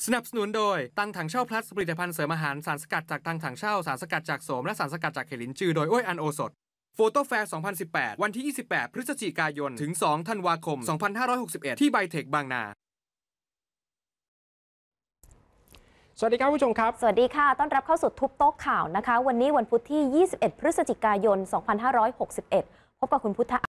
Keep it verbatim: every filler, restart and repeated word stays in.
สนับสนุนโดยตังถังเช่าพลัสผลิตภัณฑ์เสริมอาหารสารสกัดจากตังถังเช่าสารสกัดจากโสมและสารสกัดจากเห็ดลิ้นจือโดยอ้วยอันโอสถโฟโต้แฟร์ สองพันสิบแปด วันที่ ยี่สิบแปด พฤศจิกายน ถึง สอง ธันวาคม สองพันห้าร้อยหกสิบเอ็ด ที่ไบเทคบางนาสวัสดีครับผู้ชมครับสวัสดีค่ะต้อนรับเข้าสู่ทุบโต๊ะข่าวนะคะวันนี้วันพุธที่ ยี่สิบเอ็ด พฤศจิกายน สองพันห้าร้อยหกสิบเอ็ด พบกับคุณพุทธ